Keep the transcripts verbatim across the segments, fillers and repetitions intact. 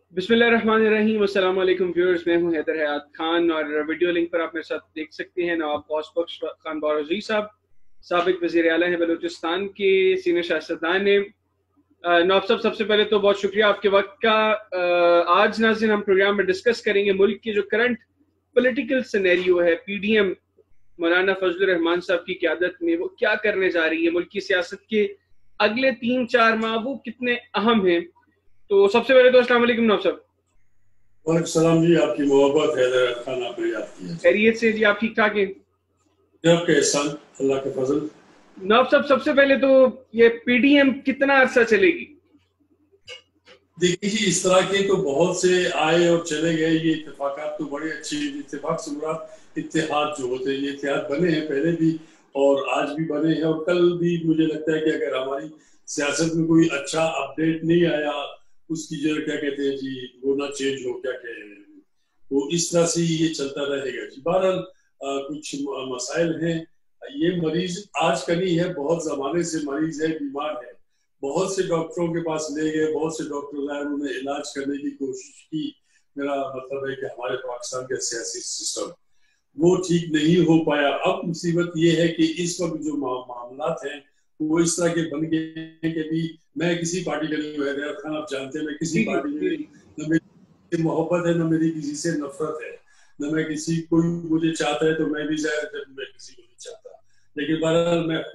बिस्मिल्लाहिर्रहमानिर्रहीम। अस्सलाम वालेकुम व्यूअर्स, मैं हूं हैदर हयात खान और वीडियो लिंक पर आप मेरे साथ देख सकते हैं नवाब गौस बख्श खान बारोज़ी साहब, साबिक वज़ीर आला हैं बलूचिस्तान के, सीनियर सियासतदान हैं। नवाब साहब, सबसे पहले तो बहुत शुक्रिया आपके वक्त का। आज नाज़रीन हम प्रोग्राम में डिस्कस करेंगे मुल्क के जो करंट पॉलिटिकल सिनेरियो है, पीडीएम मौलाना फजलुर रहमान साहब की क़यादत में वो क्या करने जा रही है, मुल्क की सियासत के अगले तीन चार माह वो कितने अहम हैं। तो सबसे पहले तो अस्सलाम वालेकुम नवाब साहब। वालेकुम सलाम जी, आपकी मोहब्बत हैदर खान आपने याद किया। खैरियत से जी, आप ठीक ठाक हैं? आपके एहसान, अल्लाह के फजल। नवाब साहब, सबसे पहले तो ये पीडीएम कितना अरसा चलेगी? देखिए जी, इस तरह के तो बहुत से आए और चले गए, ये इत्तेफाकात तो बड़े अच्छे। इत्तेफाक से मुराद इत्तेहाद जो होते हैं, ये इत्तेहाद बने हैं पहले भी और आज भी बने हैं और कल भी। मुझे लगता है कि अगर हमारी सियासत में कोई अच्छा अपडेट नहीं आया, उसकी जो क्या कहते हैं जी, वो ना चेंज हो, क्या कह रहे हैं, तो इस तरह से ये चलता रहेगा जी। बहरहाल कुछ मसाइल हैं। ये मरीज आज का नहीं है, बहुत जमाने से मरीज है, बीमार है। बहुत से डॉक्टरों के पास ले गए, बहुत से डॉक्टर आए, उन्होंने इलाज करने की कोशिश की। मेरा मतलब है कि हमारे पाकिस्तान का सियासी सिस्टम वो ठीक नहीं हो पाया। अब मुसीबत ये है कि इस वक्त जो मामलात हैं वो इस तरह के बन गए कि भी मैं किसी पार्टी का नहीं हूँ, खान आप जानते हैं, मैं किसी पार्टी में नहीं, न मेरी मोहब्बत है न मेरी किसी से नफरत है, न मैं किसी, कोई मुझे चाहता है तो मैं भी जाहिर जब मैं किसी को नहीं चाहता। लेकिन बहरहाल मैं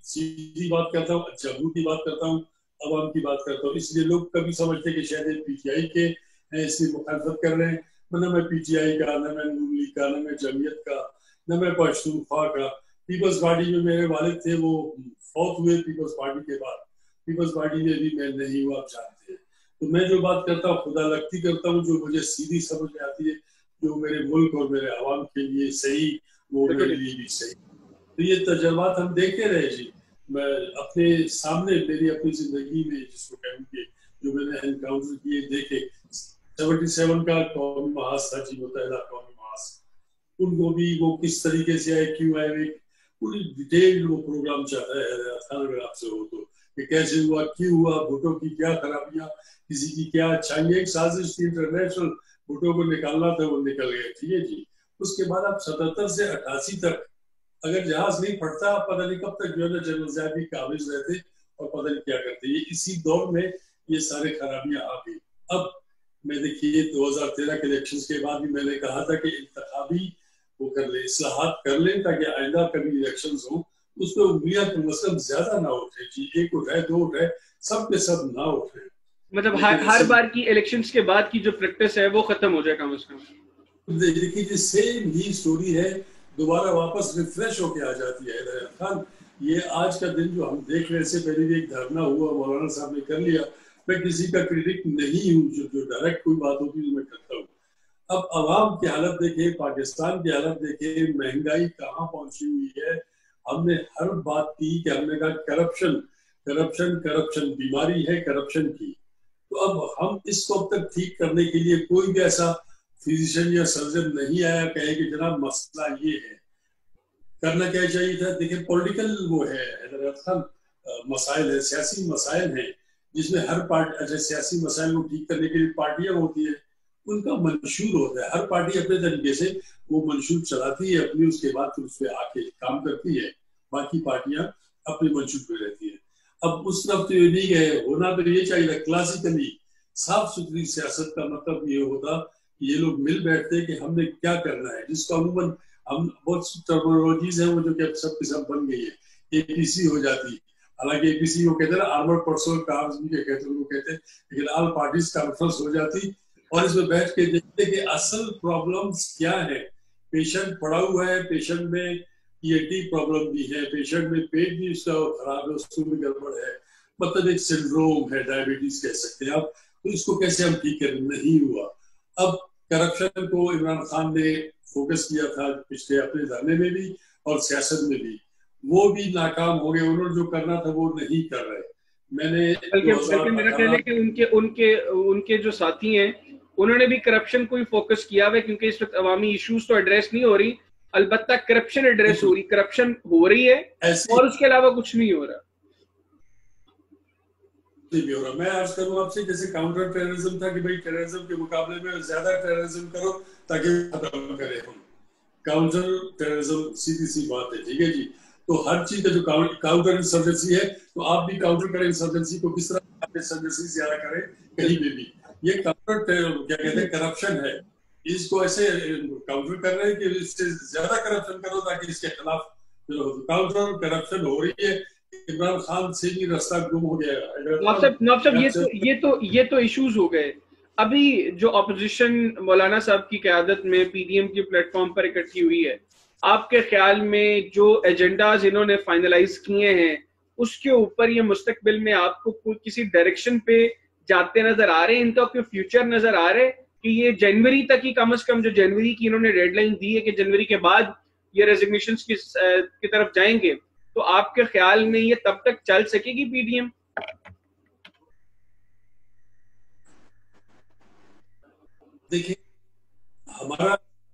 सीधी बात करता हूँ, जम्मू की बात करता हूँ, अवाम की बात करता हूँ। इसलिए लोग कभी समझते कि शायद पीटीआई के हैं इसलिए मुखालफत कर रहे हैं। न मैं पीटीआई का, न मैं नून लीग का, न मैं जमीयत का, न मैं पश्तूनख्वा का। पीपल्स पार्टी में मेरे वालिद थे, वो फौत हुए पीपल्स पार्टी के बाद। पीपल्स पार्टी में भी मैं नहीं हूँ, आप जानते हैं। तो मैं जो बात करता हूँ खुदा लगती करता हूँ, जो मुझे सीधी समझ में आती है, जो मेरे मुल्क और मेरे अवाम के लिए सही, वो मेरे लिए भी सही। तो ये तजर्बात हम देखते रहे जी। मैं अपने सामने, मेरी अपनी जिंदगी में जिसको कहूँ कि जो मैंने एनकाउंटर किए देखे, सेवेंटी सेवन का कौमी महाज था जी, मुत्तहिदा कौमी महाज, उनको भी वो किस तरीके से आए, क्यों आए, पूरी डिटेल वो प्रोग्राम चाहता है अगर आपसे हो तो, कि कैसे हुआ, क्यों हुआ, भुट्टो की क्या खराबियां, किसी की क्या अच्छाई। एक साजिश थी इंटरनेशनल, भुट्टो को निकालना था, वो निकल गए, ठीक है जी। उसके बाद आप सतहत्तर से अट्ठासी तक अगर जहाज नहीं फटता, पता नहीं कब तक जो है ना जनरल साहब भी काबिज रहते और पता नहीं क्या करते। ये इसी दौर में ये सारे खराबियां आ गई। अब मैं देखिए दो हजार तेरह के इलेक्शंस के बाद भी मैंने कहा था कि इंतखाबी वो कर ले, इस्लाहात कर ले, ताकि आइंदा कभी इलेक्शंस हो उसमें उंगलियां कम से कम ज्यादा ना उठे जी, एक उठाए दो उठाए, सब के सब ना उठे। मतलब हर हर बार की इलेक्शंस के बाद की जो प्रैक्टिस है वो खत्म हो जाए कम से कम। देखिए सेम ही स्टोरी है, दोबारा वापस रिफ्रेश होके आ जाती है। खान, ये आज का दिन जो हम देख रहे हैं, पहले भी एक धरना हुआ, मौलाना साहब ने कर लिया। मैं किसी का क्रिटिक नहीं हूँ, जो जो डायरेक्ट कोई बात होती है मैं करता हूँ। अब अवाम की हालत देखे, पाकिस्तान की हालत देखे, महंगाई कहाँ पहुंची हुई है। हमने हर बात की कि हमने कहा करप्शन करप्शन करप्शन बीमारी है करप्शन की। तो अब हम इसको अब तक ठीक करने के लिए कोई भी ऐसा फिजिशियन या सर्जन नहीं आया कहे कि जनाब मसला ये है। करना क्या चाहिए था? देखिए पॉलिटिकल वो है हैदराबाद मसाइल है, सियासी मसाइल हैं, जिसमें हर पार्टी, अच्छा सियासी मसाइल को ठीक करने के लिए पार्टियां होती है, उनका मंशूर होता है। हर पार्टी अपने तरीके से वो मंशूर चलाती है अपनी, उसके बाद फिर उस पर आके काम करती है। बाकी पार्टियां अपने मंशूर पे रहती है। अब उस तरफ तो ये नहीं गए, होना तो ये चाहिए क्लासिकली साफ सुथरी सियासत का मतलब ये होता कि ये लोग मिल बैठते कि हमने क्या करना है, जिसका अमूमन हम बहुत टर्मिनोलॉजीज है वो जो कि सब के सब बन गई है। एपीसी हो जाती, हालांकि एपीसी वो कहते हैं ना, आर्मर्ड पर्सनल कार्स भी कहते हैं, वो कहते हैं, लेकिन ऑल पार्टीज कॉन्फ्रेंस हो जाती और इसमें बैठ के देखते कि असल प्रॉब्लम्स क्या है। पेशेंट पड़ा हुआ है, पेशेंट में ईएटी प्रॉब्लम भी है, पेशेंट में पेट भी उसका खराब है, उसको भी गड़बड़ है, मतलब एक सिंड्रोम है, डायबिटीज कह सकते हैं आप। तो इसको कैसे हम ठीक करें? नहीं हुआ। अब करप्शन को इमरान खान ने फोकस किया था पिछले अपने धरने में भी और सियासत में भी, वो भी नाकाम हो गए। उन्होंने जो करना था वो नहीं कर रहे। मैंने बल्कि बल्कि मेरा कहना है कि उनके उनके उनके जो साथी हैं उन्होंने भी करप्शन को ही फोकस किया हुआ है, क्योंकि इस वक्त अवामी इश्यूज तो एड्रेस नहीं हो रही, अलबत्ता करप्शन एड्रेस हो रही, करप्शन हो रही है और उसके अलावा कुछ नहीं हो रहा। بھی ہو رہا. میں عرض کروں آپ سے جیسے کاؤنٹر ٹیررزم تھا کہ بھائی ٹیررزم کے مقابلے میں زیادہ ٹیررزم کرو تاکہ ختم کرے ہم. کاؤنٹر ٹیررزم سیدھی سی بات ہے, ٹھیک ہے جی. تو ہر چیز کا جو کاؤنٹر انسرجنسی ہے تو آپ بھی کاؤنٹر کریں انسرجنسی کو, کس طرح انسرجنسی زیادہ کریں کہیں بھی بھی. یہ کاؤنٹر کیا کہتے ہیں کرپشن ہے, اس کو ایسے کاؤنٹر کر رہے ہیں کہ اس سے زیادہ کرپشن کرو تاکہ اس کے خلاف کاؤنٹر کرپشن ہو رہی ہے. عمران خان سے بھی راستہ گم ہو گیا. نواب صاحب نواب صاحب یہ تو یہ تو یہ تو ایشوز ہو گئے. ابھی جو اپوزیشن مولانا صاحب کی قیادت میں پی ڈی ایم کی پلیٹ فارم پر اکٹھی ہوئی ہے, آپ کے خیال میں جو ایجنڈاز انہوں نے فائنلائز کیے ہیں اس کے اوپر یہ مستقبل میں آپ کو کوئی کسی ڈائریکشن پہ جاتے نظر آ رہے ہیں, ان کا کوئی فیوچر نظر آ رہے کہ یہ جنوری تک ہی کم از کم, جو جنوری کی انہوں نے ڈیڈ لائن دی ہے کہ جنوری کے بعد یہ ریزگنیشنز کی کی طرف جائیں گے, تو آپ کے خیال میں یہ تب تک چل سکے گی پی ڈی ایم؟ دیکھیں ہمارا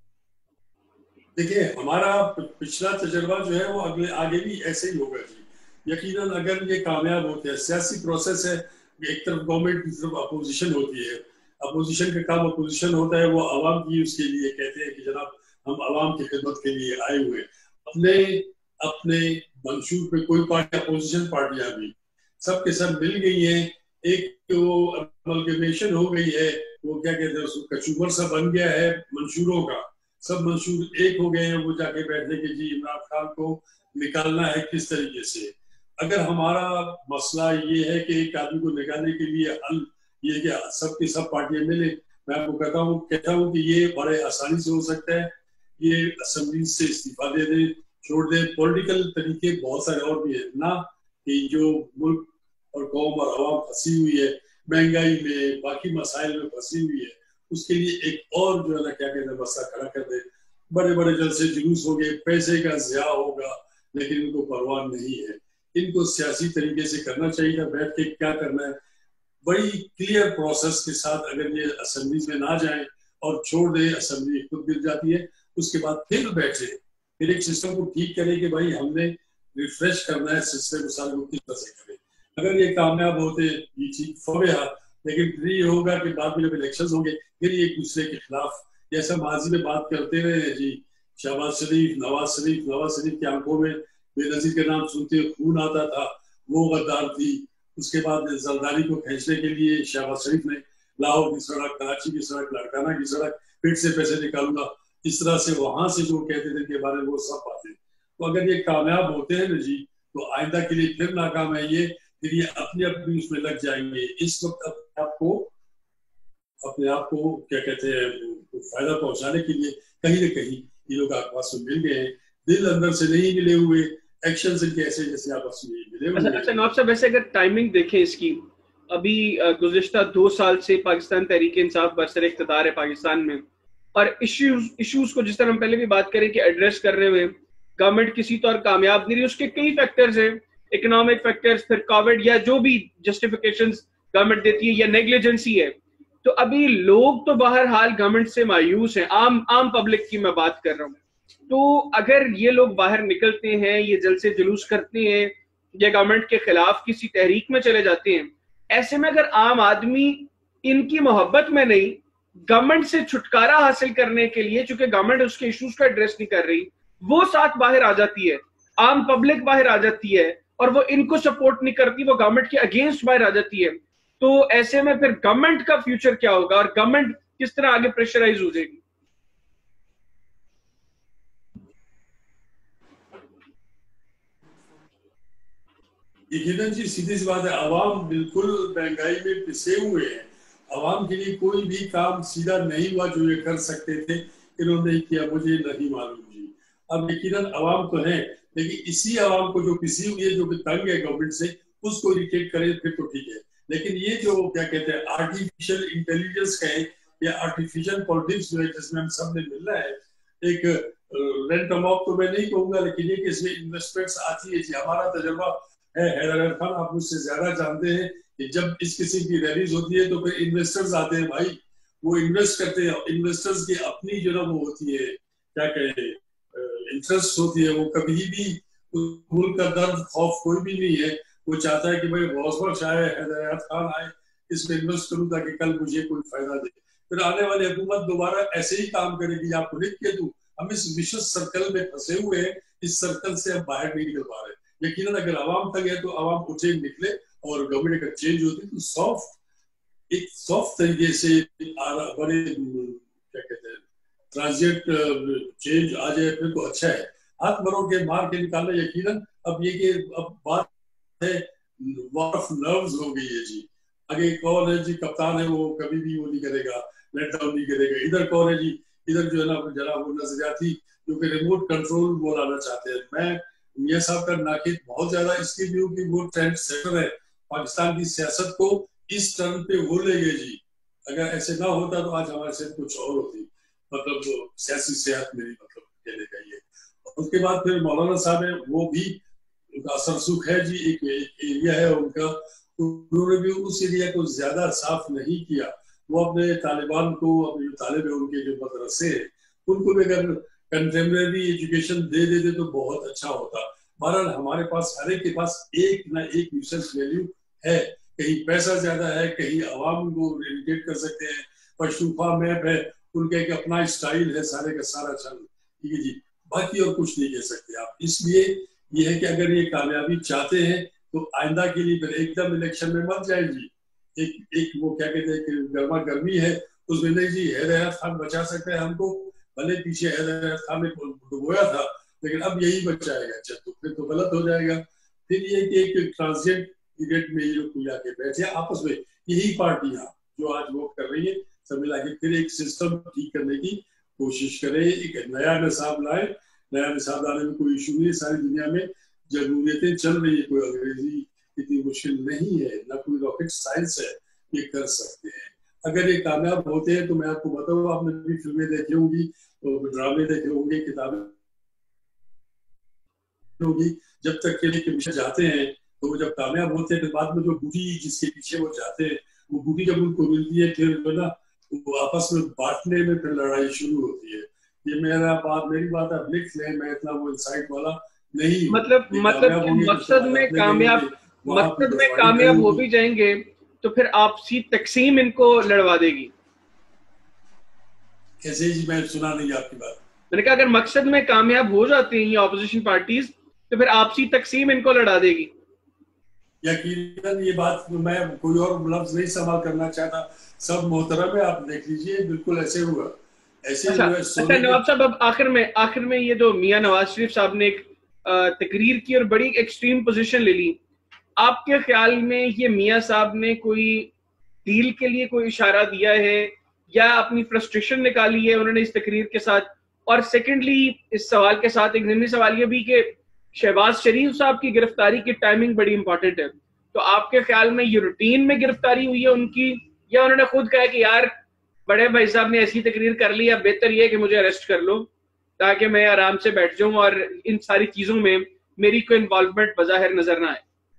دیکھیں ہمارا پچھلا تجربہ جو ہے وہ اگلے آگے بھی ایسے ہی ہوگا جی. یقیناً اگر یہ کامیاب ہوتے ہیں, سیاسی پروسیس ہے, ایک طرف گورنمنٹ کی طرف اپوزیشن ہوتی ہے, اپوزیشن کا کام اپوزیشن ہوتا ہے, وہ عوام کی اس کے لیے کہتے ہیں کہ جناب ہم عوام کی خدمت کے لیے آئے ہوئے. اپنے اپنے منشور پہ کوئی پارٹی اپوزیشن پارٹیاں بھی سب کے سب مل گئی ہیں, ایک وہ املگمیشن ہو گئی ہے, وہ کیا کہتے ہیں اس کو کچوبر سا بن گیا ہے منشوروں کا, سب منشور ایک ہو گئے ہیں. وہ جا کے بیٹھنے کہ جی عمران خان کو نکالنا ہے کس طریقے سے. اگر ہمارا مسئلہ یہ ہے کہ ایک آدمی کو نکالنے کے لیے حل یہ کہ سب کی سب پارٹیاں ملے, میں آپ کو کہتا ہوں کہتا ہوں کہ یہ بڑے آسانی سے ہو سکتا ہے. یہ اسمبلی سے استعفیٰ دے دیں, چھوڑ دیں. پولیٹیکل طریقے بہت سارے اور بھی ہیں نا, کہ جو ملک اور قوم اور عوام پھنسی ہوئی ہے مہنگائی میں, باقی مسائل میں پھنسی ہوئی ہے, اس کے لیے ایک اور جو ہے نا کیا کہتے ہیں مسئلہ کھڑا کر دے. بڑے بڑے جلسے جلوس ہو گئے, پیسے کا ضیاع ہوگا, لیکن ان کو پرواہ نہیں ہے. ان کو سیاسی طریقے سے کرنا چاہیے تھا, بیٹھ کے کیا کرنا ہے بڑی کلیئر پروسیس کے ساتھ. اگر یہ اسمبلیز میں نہ جائیں اور چھوڑ دیں, اسمبلی خود گر جاتی ہے, اس کے بعد پھر بیٹھے پھر ایک سسٹم کو ٹھیک کرے کہ بھائی ہم نے ریفریش کرنا ہے سسٹم کو, سارے کو کس طرح سے کریں. اگر یہ کامیاب ہوتے یہ ٹھیک فوریہ, لیکن پھر یہ ہوگا کہ بعد میں جب الیکشنز ہوں گے پھر ایک دوسرے کے خلاف جیسا ماضی میں بات کرتے رہے ہیں جی, شہباز شریف نواز شریف نواز شریف کی آنکھوں میں بے نظیر کے نام سنتے خون آتا تھا, وہ غدار تھی. اس کے بعد زرداری کو کھینچنے کے لیے شہباز شریف نے لاہور کی سڑک, کراچی کی سڑک, لاڑکانہ کی سڑک, پیٹ سے پیسے نکالوں گا, اس طرح سے وہاں سے جو کہتے تھے کے بارے میں وہ سب باتیں. تو اگر یہ کامیاب ہوتے ہیں نا جی تو آئندہ کے لیے پھر ناکام ہے یہ, پھر یہ اپنے اپنے اس میں لگ جائیں گے. اس وقت اپنے آپ کو اپنے آپ کو کیا کہتے ہیں فائدہ پہنچانے کے لیے کہیں نہ کہیں یہ لوگ آپس میں مل گئے ہیں, دل اندر سے نہیں ملے ہوئے, ایکشن سے کیسے جیسے آپس میں ملے ہوئے. اچھا نواب صاحب, ویسے اگر ٹائمنگ دیکھیں اس کی, ابھی گزشتہ دو سال سے پاکستان تحریک انصاف برسر اقتدار ہے پاکستان میں, اور ایشوز ایشوز کو جس طرح ہم پہلے بھی بات کریں کہ ایڈریس کر رہے ہوئے گورنمنٹ کسی طور کامیاب نہیں رہی. اس کے کئی فیکٹرز ہیں, اکنامک فیکٹرز, پھر کووڈ, یا جو بھی جسٹیفیکیشنز گورنمنٹ دیتی ہے, یا نیگلیجنسی ہے. تو ابھی لوگ تو بہرحال گورنمنٹ سے مایوس ہیں, عام عام پبلک کی میں بات کر رہا ہوں. تو اگر یہ لوگ باہر نکلتے ہیں, یہ جلسے جلوس کرتے ہیں, یا گورنمنٹ کے خلاف کسی تحریک میں چلے جاتے ہیں, ایسے میں اگر عام آدمی ان کی محبت میں نہیں, گورنمنٹ سے چھٹکارا حاصل کرنے کے لیے, چونکہ گورنمنٹ اس کے ایشوز کا ایڈریس نہیں کر رہی, وہ ساتھ باہر آ جاتی ہے, عام پبلک باہر آ جاتی ہے, اور وہ ان کو سپورٹ نہیں کرتی, وہ گورنمنٹ کے اگینسٹ باہر آ جاتی ہے. تو ایسے میں پھر گورنمنٹ کا فیوچر کیا ہوگا, اور گورنمنٹ کس طرح آگے پریشرائز ہو جائے گی؟ یقیناً جی سیدھی سی بات ہے, عوام بالکل مہنگائی میں پسے ہوئے ہیں. عوام کے لیے کوئی بھی کام سیدھا نہیں ہوا جو یہ کر سکتے تھے, انہوں نے کیا مجھے نہیں معلوم جی. اب یقیناً عوام تو ہیں, لیکن اسی عوام کو جو پسی ہوئی ہے, جو کہ تنگ ہے گورنمنٹ سے, اس کو اریٹیٹ کرے پھر تو ٹھیک ہے. لیکن یہ جو کیا کہتے ہیں آرٹیفیشل انٹیلیجنس کہیں یا آرٹیفیشل پالیٹکس جو ہے جس میں ہم سب نے ملنا ہے, ایک رینٹ اماؤنٹ تو میں نہیں کہوں گا, لیکن یہ کہ اس میں انویسٹمنٹس آتی ہے جی. ہمارا تجربہ ہے, حیدر خان آپ مجھ سے زیادہ جانتے ہیں کہ جب اس قسم کی ریلیز ہوتی ہے تو پھر انویسٹرز آتے ہیں بھائی, وہ انویسٹ کرتے ہیں. انویسٹرز کی اپنی جو نا وہ ہوتی ہے کیا کہیں انٹرسٹ ہوتی ہے, وہ کبھی بھی ملک کا درد خوف کوئی بھی نہیں ہے, وہ چاہتا ہے کہ بھائی غوث بخش آئے, حیدر حیات خان آئے, اس میں انویسٹ کروں تاکہ کل مجھے کوئی فائدہ دے. پھر آنے والی حکومت دوبارہ ایسے ہی کام کرے گی. آپ کو لکھ کے دوں, ہم اس وشوس سرکل میں پھنسے ہوئے ہیں, اس سرکل سے ہم باہر نہیں نکل پا رہے. یقیناً اگر عوام تک ہے تو عوام اٹھے نکلے اور گورنمنٹ کا چینج ہوتی تو سافٹ ایک سافٹ طریقے سے بڑے کیا کہتے ہیں ٹرانزٹ چینج آ جائے پھر تو اچھا ہے. ہاتھ مروں کے مار کے نکالنا یقیناً اب یہ کہ اب بات ہے وار آف نروز ہو گئی ہے جی. آگے کون ہے جی کپتان ہے, وہ کبھی بھی وہ نہیں کرے گا, لیٹ ڈاؤن نہیں کرے گا. ادھر کون ہے جی, ادھر جو ہے نا جناب وہ نظریاتی جو کہ ریموٹ کنٹرول وہ لانا چاہتے ہیں. میں میاں صاحب کا ناقد بہت زیادہ اس کی بھی کہ وہ ٹرینڈ سیٹر ہے پاکستان کی سیاست کو اس ٹرن پہ وہ لے گئے جی. اگر ایسے نہ ہوتا تو آج ہمارے صحت کچھ اور ہوتی, مطلب سیاسی صحت میری مطلب کہنے کا یہ. اس کے بعد پھر مولانا صاحب ہیں, وہ بھی ان کا اثر سکھ ہے جی, ایک ایریا ہے ان کا, انہوں نے بھی اس ایریا کو زیادہ صاف نہیں کیا. وہ اپنے طالبان کو, اپنے جو طالب ہیں ان کے جو مدرسے ہیں ان کو بھی اگر کنٹمپریری ایجوکیشن دے دیتے تو بہت اچھا ہوتا. بہرحال ہمارے پاس ہر ایک کے پاس ایک نہ ایک یوزنس ویلیو ہے, کہیں پیسہ زیادہ ہے, کہیں عوام کو ریلیٹیٹ کر سکتے ہیں, پشتونخوا میپ ہے, ان کا ایک اپنا اسٹائل ہے, سارے کا سارا چل ٹھیک ہے جی, باقی اور کچھ نہیں کہہ سکتے آپ. اس لیے یہ ہے کہ اگر یہ کامیابی چاہتے ہیں تو آئندہ کے لیے پھر ایک دم الیکشن میں مت جائیں جی. ایک ایک وہ کیا کہتے ہیں کہ گرما گرمی ہے اس میں نہیں جی. حیدر حیات خان بچا سکتے ہیں ہم کو, بھلے پیچھے حیدر حیات خان نے ڈبویا تھا لیکن اب یہی بچائے گا. اچھا تو پھر تو غلط ہو جائے گا. پھر یہ کہ ایک ٹرانزینٹ پیریڈ میں یہ لوگ جا کے بیٹھے آپس میں, یہی پارٹیاں جو آج ووٹ کر رہی ہیں سب ملا کے پھر ایک سسٹم ٹھیک کرنے کی کوشش کرے, ایک نیا نصاب لائے. نیا نصاب لانے میں کوئی ایشو نہیں ہے, ساری دنیا میں جمہوریتیں چل رہی ہے, کوئی انگریزی اتنی مشکل نہیں ہے, نہ کوئی راکٹ سائنس ہے, یہ کر سکتے ہیں. اگر یہ کامیاب ہوتے ہیں تو میں آپ کو بتاؤں, آپ نے بھی فلمیں دیکھی ہوں گی, ڈرامے دیکھے ہوں گے, کتابیں ہوگی, جب تک کھیلے کے پیچھے جاتے ہیں تو وہ جب کامیاب ہوتے ہیں تو بعد میں جو بوٹی جس کے پیچھے وہ جاتے ہیں وہ بوٹی جب ان کو ملتی ہے پھر جو نا وہ آپس میں بانٹنے میں پھر لڑائی شروع ہوتی ہے. یہ میرا بات میری بات آپ لکھ لیں, میں اتنا وہ انسائٹ والا نہیں ہوں. مطلب مطلب مقصد میں کامیاب مقصد میں کامیاب ہو بھی جائیں گے تو پھر آپسی تقسیم ان کو لڑوا دے گی. کیسے جی, میں سنا نہیں آپ کی بات. میں نے کہا اگر مقصد میں کامیاب ہو جاتے ہیں یہ اپوزیشن پارٹیز تو پھر آپسی تقسیم ان کو لڑا دے گی. یقیناً یہ بات میں کوئی اور لفظ نہیں استعمال کرنا چاہتا, سب محترم ہے, آپ دیکھ لیجئے بالکل ایسے ہوا ایسے اچھا, ہوا. اچھا نواب صاحب, اب آخر میں آخر میں یہ جو میاں نواز شریف صاحب نے ایک تقریر کی اور بڑی ایکسٹریم پوزیشن لے لی, آپ کے خیال میں یہ میاں صاحب نے کوئی ڈیل کے لیے کوئی اشارہ دیا ہے یا اپنی فرسٹریشن نکالی ہے انہوں نے اس تقریر کے ساتھ؟ اور سیکنڈلی اس سوال کے ساتھ ایک ضمنی سوال یہ بھی کہ شہباز شریف صاحب کی گرفتاری کی ٹائمنگ بڑی امپورٹنٹ ہے, تو آپ کے خیال میں یہ روٹین میں گرفتاری ہوئی ہے ان کی یا انہوں نے خود کہا کہ یار بڑے بھائی صاحب نے ایسی تقریر کر لی, اب بہتر یہ کہ مجھے اریسٹ کر لو تاکہ میں آرام سے بیٹھ جاؤں اور ان ساری چیزوں میں میری کوئی انوالومنٹ بظاہر نظر نہ آئے؟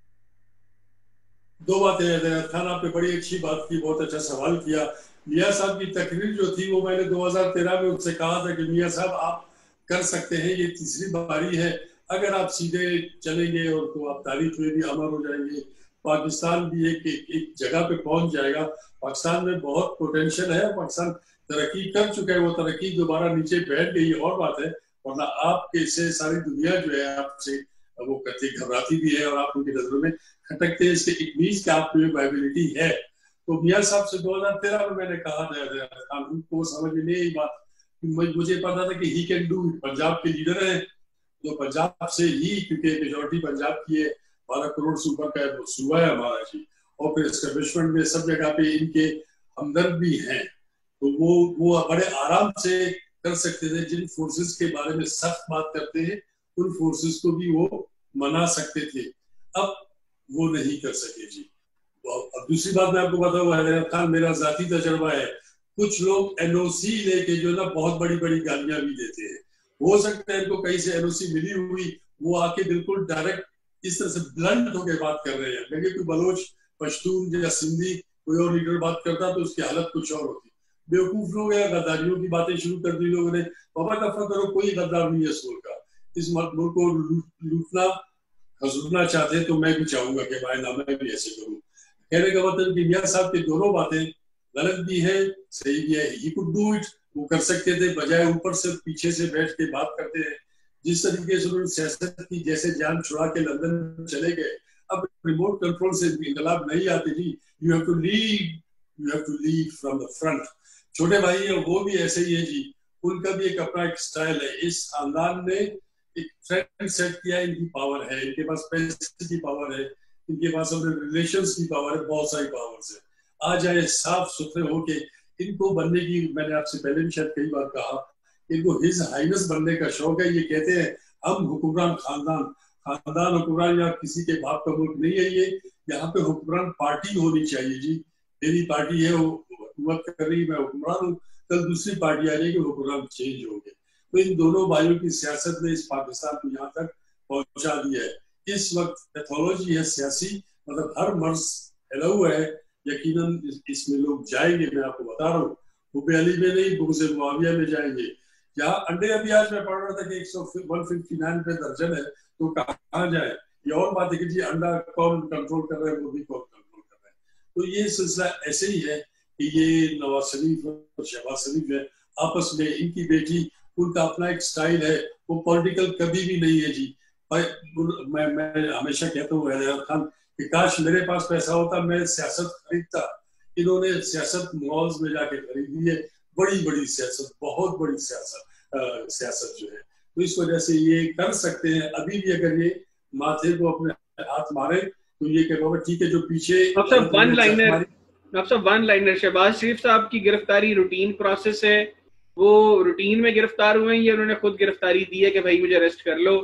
دو باتیں ہیں خان, آپ نے بڑی اچھی بات کی, بہت اچھا سوال کیا. میاں صاحب کی تقریر جو تھی وہ میں نے دو ہزار تیرہ میں ان سے کہا تھا کہ میاں صاحب آپ کر سکتے ہیں, یہ تیسری باری ہے, اگر آپ سیدھے چلیں گے اور تو آپ تاریخ میں بھی امر ہو جائیں گے, پاکستان بھی ایک ایک جگہ پہ پہنچ جائے گا. پاکستان میں بہت پوٹینشیل ہے, پاکستان ترقی کر چکا ہے, وہ ترقی دوبارہ نیچے بیٹھ گئی اور بات ہے, ورنہ آپ کے سے ساری دنیا جو ہے آپ سے وہ کرتی گھبراتی بھی ہے اور آپ ان کی نظروں میں کھٹکتے ہیں. اس کے ایک میز کے آپ میں وائبلٹی ہے. تو میاں صاحب سے دو ہزار تیرہ میں میں نے کہا تھا ان کو سمجھ میں نہیں آئی بات, مجھے پتا تھا کہ ہی کین ڈو, پنجاب کے لیڈر ہیں تو پنجاب سے ہی, کیونکہ میجورٹی پنجاب کی ہے, بارہ کروڑ صوبہ کا صوبہ ہے ہمارا جی, اور پھر اسٹیبلشمنٹ میں سب جگہ پہ ان کے ہمدرد بھی ہیں, تو وہ وہ بڑے آرام سے کر سکتے تھے. جن فورسز کے بارے میں سخت بات کرتے ہیں ان فورسز کو بھی وہ منا سکتے تھے, اب وہ نہیں کر سکے جی. اب دوسری بات میں آپ کو بتاؤں, حیدر خان میرا ذاتی تجربہ ہے, کچھ لوگ این او سی لے کے جو نا بہت بڑی بڑی گالیاں بھی دیتے ہیں, ہو سکتا ہے ان کو کہیں سے این او سی ملی ہوئی, وہ آ کے بالکل ڈائریکٹ اس طرح سے بلنٹ ہو کے بات کر رہے ہیں. لیکن کوئی بلوچ, پشتون یا سندھی کوئی اور لیڈر بات کرتا تو اس کی حالت کچھ اور ہوتی. بیوقوف لوگ ہیں, غداریوں کی باتیں شروع کر دی لوگوں نے. بابا کا فکر کرو, کوئی غدار نہیں ہے اس ملک کا, اس ملک کو لوٹنا खजूरना चाहते तो मैं भी चाहूंगा कि भाई ना मैं भी ऐसे करूं। कहने का मतलब कि मियां साहब की दोनों बातें गलत भी है सही भी है। ही कुड डू इट, वो कर सकते थे, बजाय ऊपर से पीछे से बैठ के बात करते हैं जिस तरीके से उन्होंने सियासत की, जैसे जान छुड़ा के लंदन चले गए। अब रिमोट कंट्रोल से इनकलाब नहीं आती जी, you have to lead, you have to lead from the front. छोटे भाई है वो भी ऐसे ही है जी, उनका भी एक अपना एक स्टाइल है। इस खानदान ने एक ट्रेंड सेट किया, इनकी पावर है, इनके पास पैसे की पावर है, इनके पास अपने रिलेशंस की पावर है, बहुत सारी पावर है। आ जाए साफ सुथरे होके, इनको बनने की, मैंने आपसे पहले भी शायद कई बार कहा, इनको हिज हाइनेस बनने का शौक है। ये कहते हैं हम हुक्मरान खानदान, खानदान हुक्मरान या किसी के बाप का मुल्क नहीं है ये, यहाँ पे हुक्मरान पार्टी होनी चाहिए जी। मेरी पार्टी है, वो हुकूमत कर रही, मैं हुक्मरान हूँ, कल दूसरी पार्टी आ जाएगी, हुक्मरान चेंज हो गए। तो इन दोनों भाइयों की सियासत ने इस पाकिस्तान को यहाँ तक पहुंचा दिया है। इस वक्त पैथोलॉजी है सियासी, मतलब हर मर्ज फैला हुआ है। यकीनन इसमें लोग जाएंगे, मैं आपको बता रहा हूँ, हुबे अली में नहीं, बुग़्ज़ मुआविया में जाएंगे। यहाँ अंडे अभी आज मैं पढ़ रहा था कि एक सौ उनसठ पे दर्जन है, तो कहाँ जाए। ये और बात है कि जी अंडा कौन कंट्रोल कर रहा है, मुर्गी कौन कंट्रोल कर रहा है। तो ये सिलसिला ऐसे ही है कि ये नवाज शरीफ और शहबाज शरीफ है आपस में, इनकी बेटी, उनका अपना एक स्टाइल है, वो पॉलिटिकल कभी भी नहीं है जी। मैं मैं हमेशा कहता हूँ हैदराबाद खान कि काश मेरे पास पैसा होता, मैं सियासत खरीदता। इन्होंने सियासत मॉल्स में जाके खरीदी है, बड़ी बड़ी सियासत, बहुत बड़ी सियासत सियासत जो है। तो इस वजह से ये कर सकते हैं। अभी भी अगर ये माथे को अपने हाथ मारे तो ये कह ठीक है, जो पीछे वन लाइनर आप सब वन लाइनर शहबाज शरीफ साहब की गिरफ्तारी रूटीन प्रोसेस है, वो रूटीन में गिरफ्तार हुए हैं, ये उन्होंने खुद गिरफ्तारी दी है कि भाई मुझे अरेस्ट कर लो?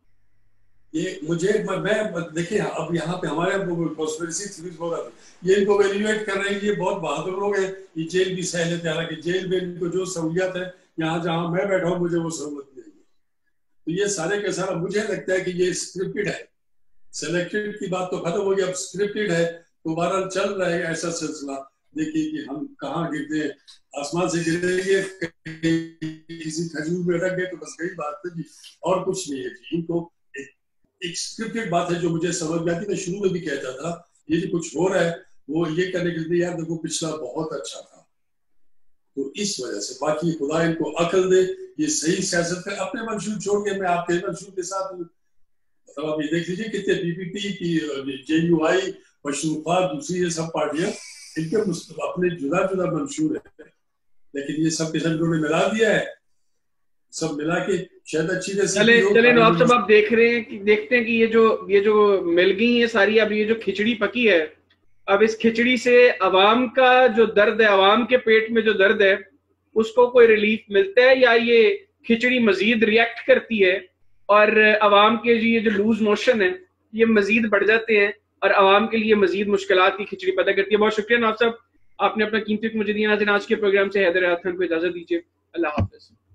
ये मुझे मैं देखिए अब यहाँ पे हमारे कॉन्स्पिरेसी थ्योरीज हो रहा था, ये इनको वैल्यूएट कर रहे हैं, ये बहुत बहादुर लोग हैं, ये जेल भी सह लेते हैं, हालांकि जेल में इनको जो सहूलियत है यहाँ जहाँ मैं बैठा हूँ मुझे वो सहूलत नहीं है। तो ये सारे के सारा मुझे लगता है कि ये स्क्रिप्टेड है। सिलेक्टेड की बात तो खत्म हो गई, अब स्क्रिप्टेड है। तो बहरहाल चल रहा है ऐसा सिलसिला। देखिए कि हम कहाँ गिरते हैं, आसमान से गिरेंगे, किसी खजूर में अटक गए तो बस गई बात है जी, और कुछ नहीं है जी। इनको एक स्क्रिप्टेड बात है जो मुझे समझ में आती। मैं शुरू में भी कहता था ये जो कुछ हो रहा है वो ये करने के लिए, यार देखो पिछला बहुत अच्छा था, तो इस वजह से। बाकी खुदा इनको अकल दे, ये सही सियासत है। अपने मंशूर छोड़ के मैं आपके मंशूर के साथ हूँ। मतलब आप ये देख लीजिए कितने पीपीपी की, जे यू आई, मशरूफा, दूसरी ये सब पार्टियां, इनके अपने जुदा जुदा मंशूर है, लेकिन ये सब के सब इन्होंने मिला दिया है, सब मिला के शायद अच्छी तरह से। चले चले आप सब आप देख रहे हैं कि देखते हैं कि ये जो ये जो मिल गई है सारी, अब ये जो खिचड़ी पकी है, अब इस खिचड़ी से अवाम का जो दर्द है, अवाम के पेट में जो दर्द है, उसको कोई रिलीफ मिलता है, या ये खिचड़ी मजीद रिएक्ट करती है और अवाम के ये जो लूज मोशन है ये मजीद बढ़ जाते हैं और अवाम के लिए मजीद मुश्किलात की खिचड़ी पैदा करती है। बहुत शुक्रिया नवाब साहब, आपने अपना कीमती वक्त मुझे दिया। नाज़रीन, आज के प्रोग्राम से हैदर खान को इजाजत दीजिए। अल्लाह हाफिज।